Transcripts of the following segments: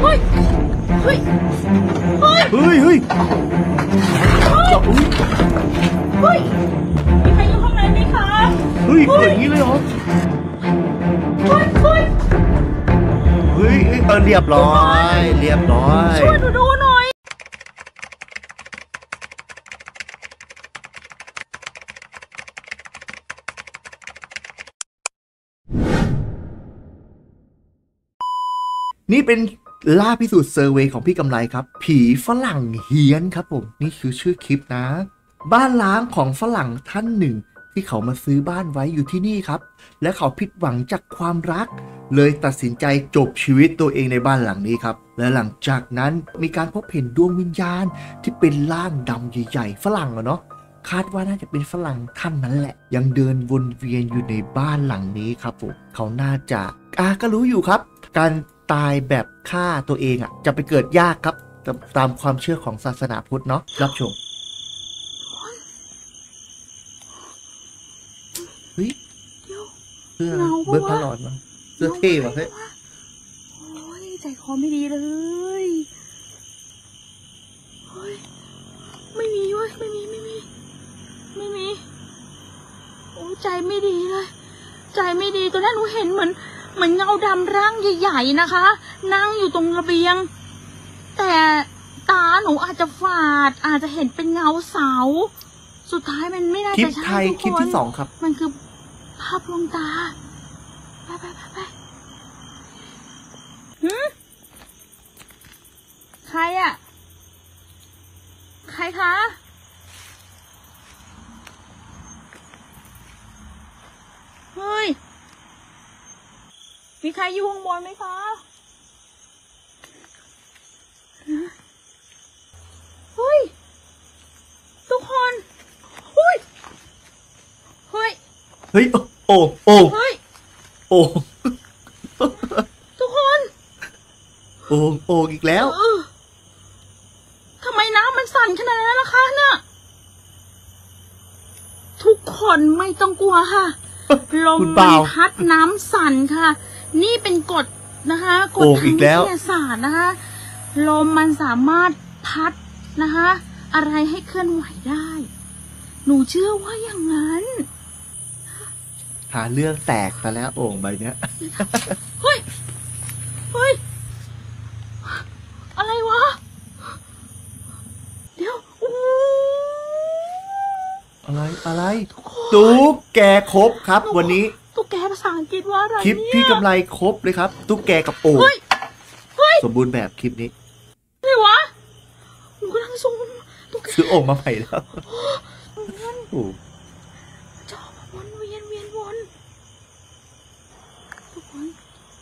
เฮ้ยเฮ้ยเฮ้ยเฮ้ยเฮ้ยเฮ้ยมีใครอยู่ข้างในไหมคะเฮ้ยเปิดอย่างนี้เลยเหรอเฮ้ยเฮ้ยเฮ้ยเรียบร้อยช่วยดูหน่อยนี่เป็นล่าพิสูจน์เซอร์เวย์ของพี่กำไรครับผีฝรั่งเฮี้ยนครับผมนี่คือชื่อคลิปนะบ้านล้างของฝรั่งท่านหนึ่งที่เขามาซื้อบ้านไว้อยู่ที่นี่ครับและเขาผิดหวังจากความรักเลยตัดสินใจจบชีวิตตัวเองในบ้านหลังนี้ครับและหลังจากนั้นมีการพบเห็นดวงวิญญาณที่เป็นร่างดำใหญ่ๆฝรั่งเนาะคาดว่าน่าจะเป็นฝรั่งท่านนั้นแหละยังเดินวนเวียนอยู่ในบ้านหลังนี้ครับผมเขาน่าจะก็รู้อยู่ครับการตายแบบฆ่าตัวเองจะไปเกิดยากครับตามความเชื่อของศาสนาพุทธเนาะรับชมเฮ้ยเสื้อเบิร์ดพลอดมั้งเสื้อเท่ว่ะเฮ้ยโอ้ยใจคอไม่ดีเลยเฮ้ยไม่มีเว้ยไม่มีโอ้ใจไม่ดีเลยใจไม่ดีตัวนั้นหนูเห็นเหมือนเงาดำร่างใหญ่ๆนะคะนั่งอยู่ตรงระเบียงแต่ตาหนูอาจจะฝาดอาจจะเห็นเป็นเงาเสาสุดท้ายมันไม่น่าจะใช่ทุกคนคลิปที่2ครับมันคือภาพลวงตาไปใครอะใครคะเฮ้ยมีใครอยู่ข้างบนไหมคะเฮ้ยทุกคนเฮ้ยโอ้เฮ้ยทุกคนโอ้อีกแล้วทำไมน้ำมันสั่นขนาดนั้นล่ะคะเนี่ยทุกคนไม่ต้องกลัวค่ะลมมันพัดน้ำสั่นค่ะนี่เป็นกฎนะคะกฎทางวิทยาศาสตร์นะคะลมมันสามารถพัดนะคะอะไรให้เคลื่อนไหวได้หนูเชื่อว่าอย่างนั้นหาเรื่องแตกซะแล้วโอ่งใบเนี้ยเฮ้ยอะไรวะเดี๋ยวอะไรตุ๊กแกครบครับวันนี้ตุ๊กแกภาษาอังกฤษว่าอะไรคลิปพี่กำไรครบเลยครับตุ๊กแกกับโอ่งสมบูรณ์แบบคลิปนี้อะไรวะหนูกำลังส่งตุ๊กแกซื้อโอ่งมาใหม่แล้วโอ้จอบวนเวียนทุกคน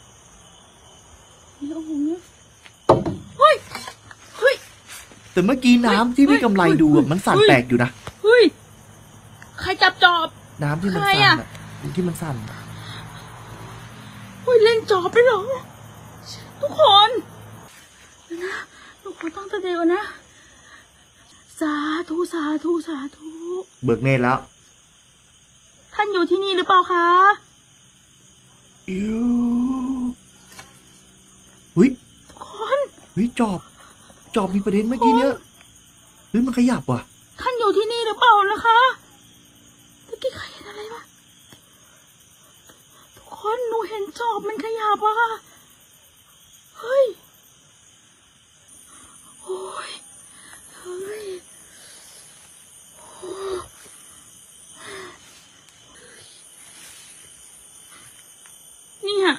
นี่โอ้โหเฮ้ยแต่เมื่อกี้น้ำที่พี่กำไรดูมันสั่นแปลกอยู่นะเฮ้ยใครจับจอบน้ำที่มันสั่นที่มันสั่นเฮ้ยเล่นจอบไปเหรอทุกคนนะทุกคนต้องตั้งใจก่อนนะสาธุเบิกเนตรแล้วท่านอยู่ที่นี่หรือเปล่าคะอยู่ทุกคนจอบมีประเด็นเมื่อกี้เนี้ยหรือมันขยับว่ะท่านอยู่ที่นี่หรือเปล่านะคะเมื่อกี้ใครเห็นอะไรวะทุกคนหนูเห็นจอบมันขยับว่ะเฮ้ยเนี่ย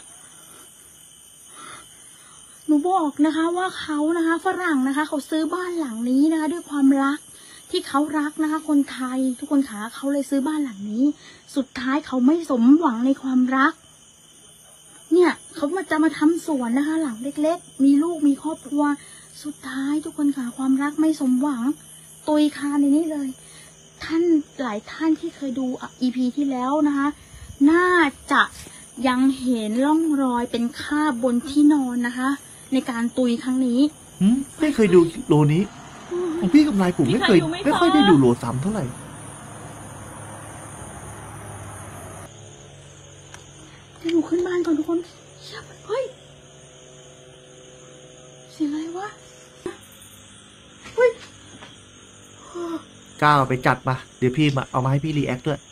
หนูบอกนะคะว่าเขานะคะฝรั่งนะคะเขาซื้อบ้านหลังนี้นะคะด้วยความรักที่เขารักนะคะคนไทยทุกคนขาเขาเลยซื้อบ้านหลังนี้สุดท้ายเขาไม่สมหวังในความรักเนี่ยเขาจะมาทำสวนนะคะหลังเล็กๆมีลูกมีครอบครัวสุดท้ายทุกคนขาความรักไม่สมหวังตุยคาในนี้เลยท่านหลายท่านที่เคยดู EP ที่แล้วนะคะน่าจะยังเห็นร่องรอยเป็นคราบบนที่นอนนะคะในการตุยครั้งนี้ไม่เคยดูโลนี้ของพี่กำไรผมไม่ค่อยได้ดูโลซ้ำเท่าไหร่เดี๋ยวหนูขึ้นบ้านก่อนทุกคนเฮ้ยเสียงอะไรวะเฮ้ยก้าวไปจัดมาเดี๋ยวพี่มาเอามาให้พี่รีแอคด้วย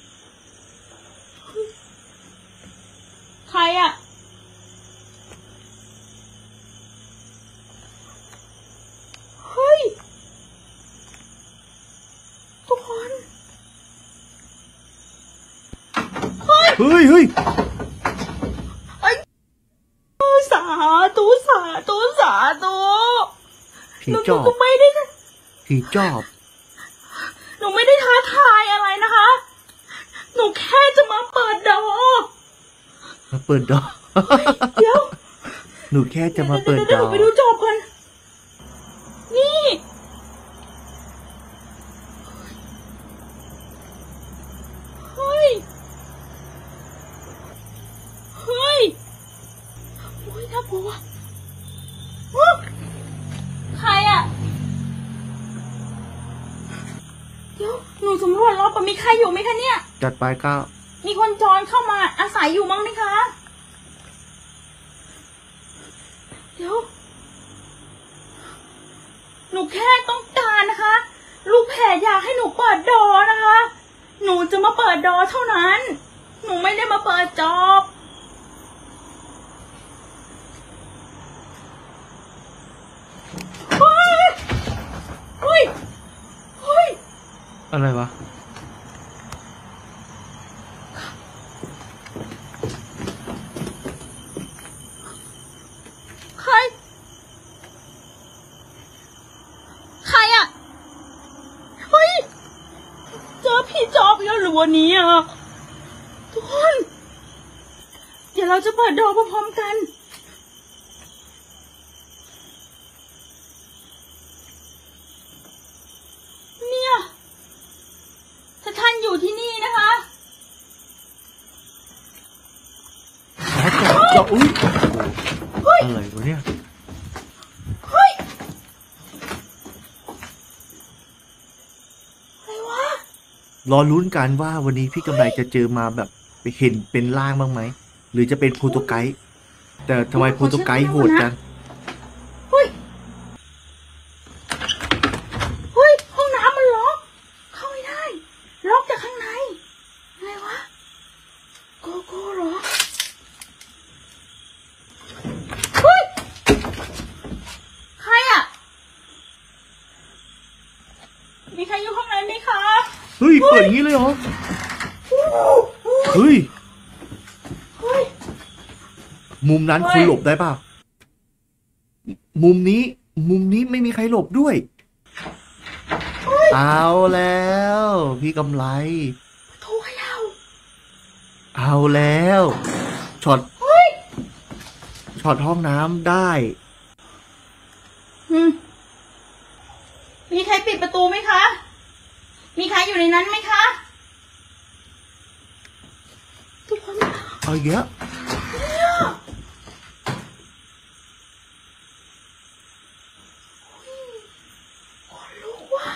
ใครอะเฮ้ยทุกคนเฮ้ยเฮ้ยสาธุสาธุสาธุผีจอบหนูไม่ได้ผีจอบหนูไม่ได้ท้าทายอะไรนะคะ หนูแค่จะมาเปิดดอกมาเปิดดอกเดี๋ยวหนูแค่จะมาเปิดดเดี๋ยวอกไปดูจอบก่อนนี่ เฮ้ย เฮ้ย โอ้ยน่ากลัวว่ะใครอะเดี๋ยวหนูสำรวจรอบก่อนมีใครอยู่ไหมคะเนี่ยจัดไปก้าวมีคนจรเข้ามาอาศัยอยู่มั้งไหมคะ เดี๋ยว หนูแค่ต้องการนะคะ ลูกแพรอยากให้หนูเปิดดอนะคะ หนูจะมาเปิดดอเท่านั้น หนูไม่ได้มาเปิดจอบเฮ้ย เฮ้ย เฮ้ยอะไรวะใคร ใครอะเฮ้ย เจอพี่จอบแล้วหรือวันนี้อะทุกคน เดี๋ยวเราจะเปิดดอกพร้อมๆกัน เนี่ยถ้าท่านอยู่ที่นี่นะคะจะอุ้ยอะไรวะเนี่ยเฮ้ย อะไรวะรอลุ้นกันว่าวันนี้พี่กำไรจะเจอมาแบบเห็นเป็นร่างบ้างไหมหรือจะเป็นโพโตไกด์แต่ทำไมโพโตไกด์โหดจังเฮ้ย เฮ้ย ห้องน้ำมันล็อก เข้าไม่ได้ ล็อกจากข้างใน อะไรวะ โกโก้เหรอ เฮ้ย ใครอะมีใครอยู่ข้างในไหมคะเฮ้ยเปิดอย่างนี้เลยเหรอเฮ้ยเฮ้ยมุมนั้นเฮ้ยคุณหลบได้ป่ะมุมนี้ไม่มีใครหลบด้วย เอาแล้ว พี่กำไรโทรเขย่าเอาแล้วช็อตเฮ้ยช็อตห้องน้ำได้มีใครปิดประตูไหมคะ มีใครอยู่ในนั้นไหมคะ ทุกคนเอาอีกแล้วขนลุกว่ะ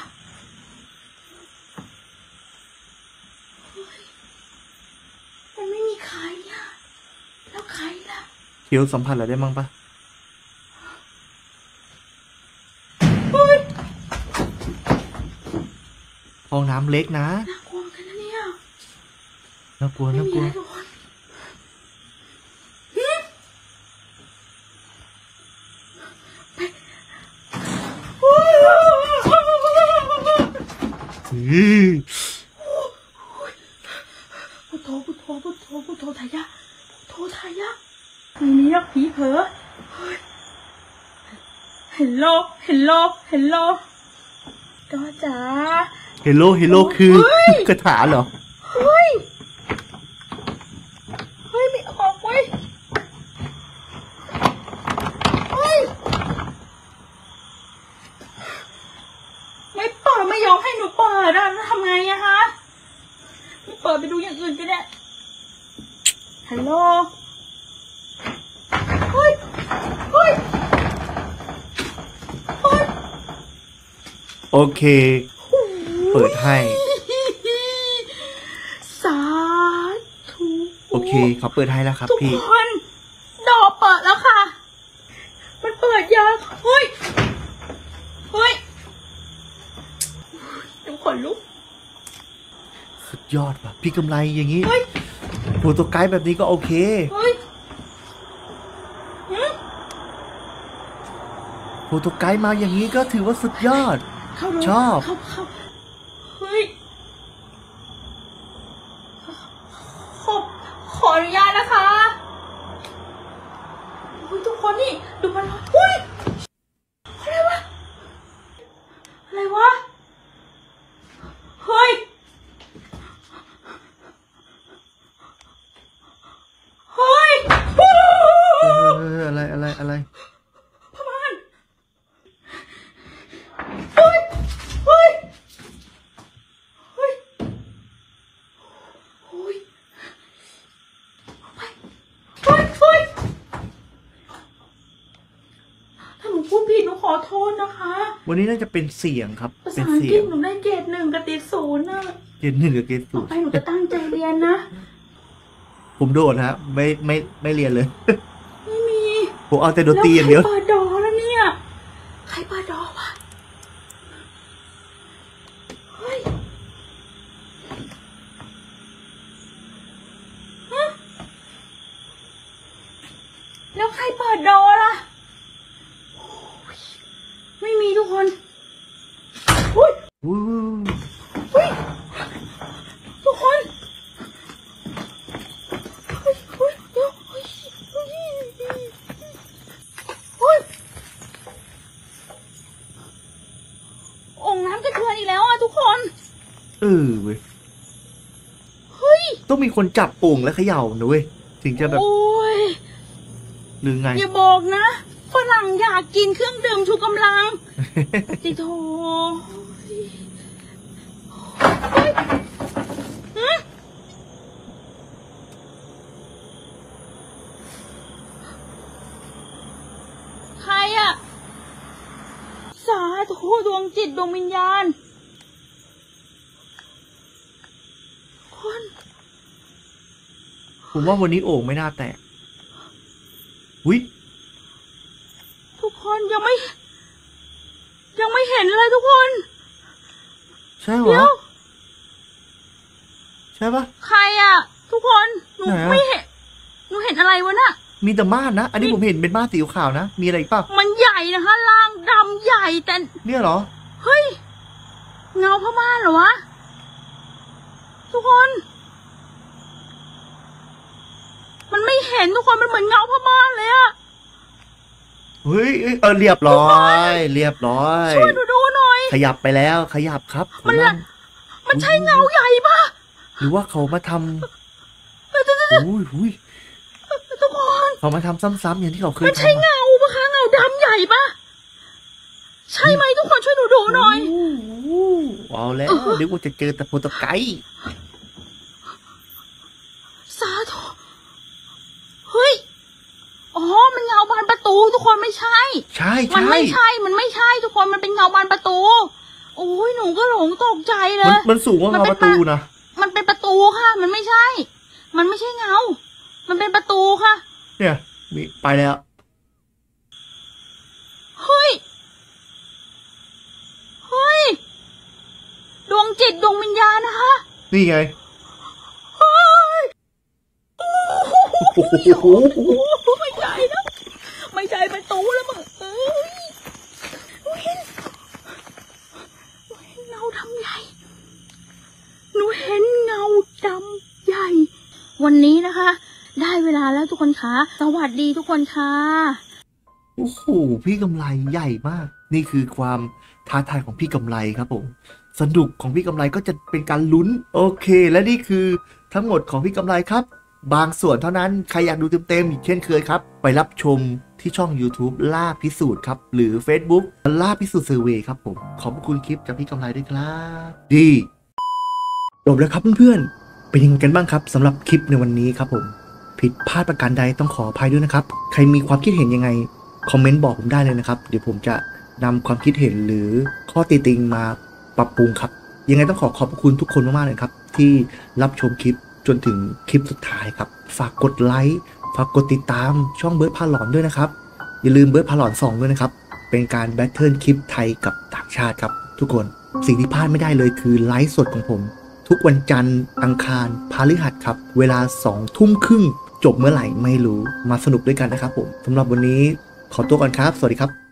เฮ้ยมันไม่มีใครอะแล้วใครล่ะเคี้ยวสัมผัสอะไรได้มั้งปะเฮ้ยห้องน้ำเล็กนะน่ากลัวเหมือนกันนะเนี่ยน่ากลัวไม่น่ามีกลัวอะไรทุกคนไปโอ้ย พุทโธพุทโธพุทโธพุทโธทายะพุทโธทายะไม่มีหรอกผีเผลอเฮ้ยเห็นโลก็จ๋าเฮลโลคือเฮ้ยคาถาเหรอเฮ้ยไม่ออกเว้ยเฮ้ยไม่เปิดไม่ยอมให้หนูเปิดอะทำไงอะคะไม่เปิดไปดูอย่างอื่นก็ได้ฮัลโหลเฮ้ยโอเค เปิดให้สาธุโอเคเขาเปิดให้แล้วครับทุกพี่คนดอกเปิดแล้วค่ะ มันเปิดยังเฮ้ยเฮ้ยดูขนลุกสุดยอดว่ะพี่กำไรอย่างนี้เฮ้ยโปรโตไกด์แบบนี้ก็โอเคเฮ้ยโปรโตไกด์มาอย่างนี้ก็ถือว่าสุดยอดชอบเฮ้ยขออนุญาตนะคะทุกคนนี่ดูมันเฮ้ยอะไรวะเฮ้ยอะไรพม่านเฮ้ยถ้าหนูพูดผิดหนูขอโทษนะคะวันนี้น่าจะเป็นเสียงครับภาษาอังกฤษหนูได้เกรด 1กับติด 0น่ะเกรด 1กับเกรด 0ต่อไปหนูจะตั้งใจเรียนนะผมโดดฮะไม่เรียนเลยไม่มีผมเอาแต่ดนตรีอย่างเดียวใครเปิดดอแล้วเนี่ยใครเปิดดอวะเฮ้ยแล้วใครเปิดดอล่ะไม่มีทุกคนอุ้ยทุกคนองค์น้ำกระเทือนอีกแล้วอ่ะทุกคนเว้ยเฮ้ยต้องมีคนจับโป่งและเขย่าหนูเว้ยถึงจะแบบโอ้ยหรือไงอย่าบอกนะฝรั่งอยากกินเครื่องดื่มชูกำลังติโถใครอะสาธุดวงจิตดวงวิญญาณคนผมว่าวันนี้โอ่งไม่น่าแตกวิทุกคนยังไม่เห็นเลยทุกคนใช่เหรอใช่ปะใครอะทุกคนหนูไม่เห็นหนูเห็นอะไรวะน่ะมีแต่ม่านนะอันนี้ผมเห็นเป็นม่านสีขาวนะมีอะไรอีกป่ะมันใหญ่นะคะล่างดำใหญ่แต่เนี่ยเหรอเฮ้ยเงาพม่าเหรอวะทุกคนมันไม่เห็นทุกคนมันเหมือนเงาพม่าเลยอะเฮ้ยเรียบร้อยช่วยดูหน่อยขยับไปแล้วขยับครับมันใช่เงาใหญ่ปะหรือว่าเขามาทำอุ้ยทุกคนเขามาทำซ้ำๆอย่างที่เขาเคยทำมันใช่เงาปะคะเงาดำใหญ่ปะใช่ไหมทุกคนช่วยดูหน่อยเอาแล้วเดี๋ยวกูจะเจอแต่โปรโตไกด์สาธุเฮ้ยอ๋อมันเงาบานประตูทุกคนไม่ใช่มันไม่ใช่ทุกคนมันเป็นเงาบานประตูโอ้ยหนูก็หลงตกใจเลยมันสูงกว่าเงาประตูนะมันเป็นประตูค่ะมันไม่ใช่เงามันเป็นประตูค่ะเนี่ยมีไปแล้วเฮ้ยดวงจิตดวงวิญญาณนะคะนี่ไงไม่ใช่นะไม่ใช่ประตูแล้วมึงหนูเห็นเงาดำใหญ่วันนี้นะคะได้เวลาแล้วทุกคนคะสวัสดีทุกคนค่ะโอ้โหพี่กำไรใหญ่มากนี่คือความท้าทายของพี่กำไรครับผมสนุกของพี่กำไรก็จะเป็นการลุ้นโอเคและนี่คือทั้งหมดของพี่กำไรครับบางส่วนเท่านั้นใครอยากดูเต็มๆอีกเช่นเคยครับไปรับชมที่ช่อง YouTube ล่าพิสูจน์ครับหรือ Facebook ล่าพิสูจน์เซอร์เวย์ครับผมขอบคุณคลิปจากพี่กำไรด้วยครับดีจบแล้วครับเพื่อนๆเป็นยังไงกันบ้างครับสำหรับคลิปในวันนี้ครับผมผิดพลาดประการใดต้องขออภัยด้วยนะครับใครมีความคิดเห็นยังไงคอมเมนต์บอกผมได้เลยนะครับเดี๋ยวผมจะนำความคิดเห็นหรือข้อติติงมาปรับปรุงครับยังไงต้องขอบคุณทุกคนมากๆเลยครับที่รับชมคลิปจนถึงคลิปสุดท้ายครับฝากกดไลค์ฝากกดติดตามช่องเบิร์ดพาหลอนด้วยนะครับอย่าลืมเบิร์ดพาหลอน2ด้วยนะครับเป็นการแบทเทิลคลิปไทยกับต่างชาติครับทุกคนสิ่งที่พลาดไม่ได้เลยคือไลฟ์สดของผมทุกวันจันทร์อังคารพฤหัสครับเวลา 20:30 จบเมื่อไหร่ไม่รู้มาสนุกด้วยกันนะครับผมสำหรับวันนี้ขอตัวก่อนครับสวัสดีครับ